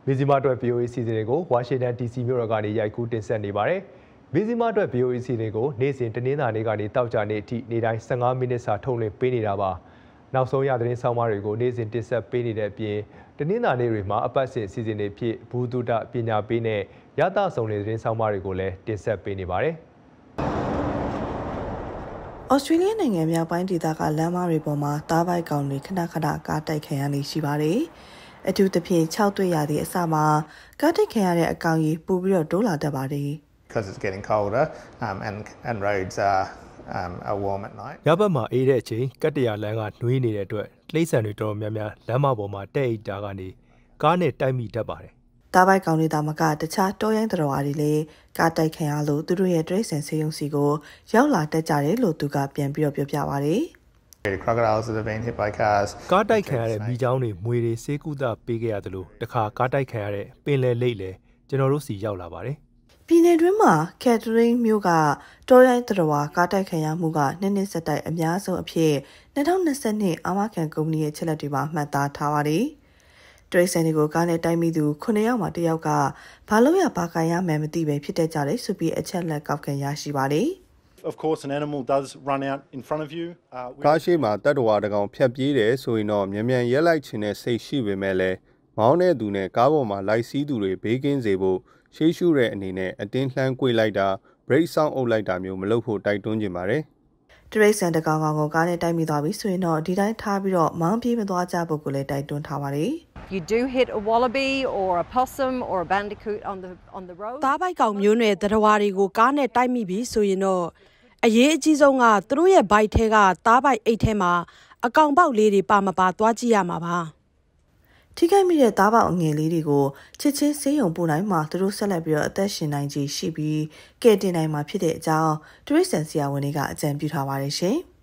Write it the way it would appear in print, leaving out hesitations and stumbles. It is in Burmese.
Mizzima VOA စီစဉ်တွေကို Washington DC မြို့တော်ကနေရိုက်ကူးတင်ဆက်နေပါတယ်။ Mizzima VOA စီစဉ်ကိုနေ့စဉ်တနင်္လာနေ့ကနေတောက်ကြနေ့အထိနေ့တိုင်း15မိနစ်စာထုတ်လွှင့်ပေးနေတာပါ။နောက်ဆုံးရသတင်းဆောင်မတွေကိုနေ့စဉ်တင်ဆက်ပေးနေတဲ့အပြင်တနင်္လာနေ့တွေမှာအပတ်စဉ်စီစဉ်တွေဖြစ်ဘူဒုဒပညာပေးနဲ့ရသဆောင်တဲ့သတင်းဆောင်မတွေကိုလည်းတင်ဆက်ပေးနေပါတယ်။ဩစတြေးလျနိုင်ငံမြောက်ပိုင်းဒေသကလမ်းမတွေပေါ်မှာတားပိုက်ကောင်တွေခဏခဏကားတိုက်ခံရနေရှိပါတယ်။အထူးသဖြင့်6တွေ့ရသည့်အစမှာကားတိုက်ခံရတဲ့အကောင်ကြီးပိုပြီးတော့တိုးလာတတ်ပါတယ်။ Because it's getting colder and roads are warm at night. ညဘက်မှာအေးတဲ့အချိန်ကတ္တရာလမ်းကနှွေးနေတဲ့အတွက်တိရစ္ဆာန်တွေတော်တော်များများလမ်းမပေါ်မှာတဲ့အိတ်တာကနေကားနဲ့တိုက်မိတတ်ပါတယ်။တားပိုက်ကောင်တွေတာမကတခြားတောရိုင်းတော်တွေလည်းကားတိုက်ခံရလို့သူတို့ရဲ့တိရစ္ဆာန်ဆေးရုံစီကိုရောက်လာတတ်ကြတယ်လို့သူကပြန်ပြီးတော့ပြောပြပါတယ်။ Crocodiles that have been hit by cars. ကားတိုက်ခံရတဲ့မိချောင်းတွေမွေတွေဆေးကုသပေးခဲ့ရတယ်လို့တခါကားတိုက်ခံရတဲ့ပင်လယ်လိပ်လေကျွန်တော်တို့စီရောက်လာပါတယ်။ပြည်နယ်တွင်းမှာကက်ထရင်းမြို့ကတောရိုင်းတော်ကားတိုက်ခံရမှုကနှစ်ဆက်တိုက်အများဆုံးအဖြစ်2022အာမခံကုမ္ပဏီရဲ့ချက်လက်တွေမှာမှတ်သားထားပါတယ်။တိရစ္ဆာန်တွေကိုကားနဲ့တိုက်မိသူ9ယောက်မှာ1ယောက်ကဘာလို့ရဘာကရမှန်းမသိပဲဖြစ်တတ်ကြတယ်ဆိုပြီးအချက်လက်ကောက်ခံရရှိပါတယ်။ Of course an animal does run out in front of you. ကားရှိမှာတတ်တော်တကောင်ဖြတ်ပြေးတယ်ဆိုရင်တော့မြန်ရက်လိုက်ချင်တဲ့စိတ်ရှိပေမဲ့လည်းမောင်းတဲ့သူနဲ့ကားပေါ်မှာလိုက်စီးသူတွေဘေးကင်းစေဖို့ရှေးရှုတဲ့အနေနဲ့အတင်းလှမ်းကွေ့လိုက်တာ brake ဆောင်းအုပ်လိုက်တာမျိုးမလုပ်ဖို့တိုက်တွန်းကြပါတယ်။တိရစ္ဆာန်တကောင်ကိုကားနဲ့တိုက်မိသွားပြီဆိုရင်တော့ဒီတိုင်းထားပြီးတော့မောင်းပြေးမသွားကြဖို့ကိုလည်းတိုက်တွန်းထားပါတယ်။ You do hit a wallaby or a possum or a bandicoot on the road. တားပိုက်ကောင်မျိုးနွယ်တရားတွေကိုကားနဲ့တိုက်မိပြီဆိုရင်တော့အရေးအကြီးဆုံးကသူတို့ရဲ့ဘိုက်ထဲကတားပိုက်အိတ်ထဲမှာအကောင်ပေါက်လေးတွေပါမပါသွားကြည့်ရမှာပါထိခိုက်မိတဲ့သားပေါက်အငယ်လေးတွေကိုချစ်ချင်းဆေးရုံပို့နိုင်မှာသူတို့ဆက်လက်ပြီးတော့အသက်ရှင်နိုင်ခြေရှိပြီးကယ်တင်နိုင်မှာဖြစ်တဲ့အကြောင်းတိရစ္ဆာန်ဆရာဝန်တွေကအကြံပြုထားပါတယ်ရှင်။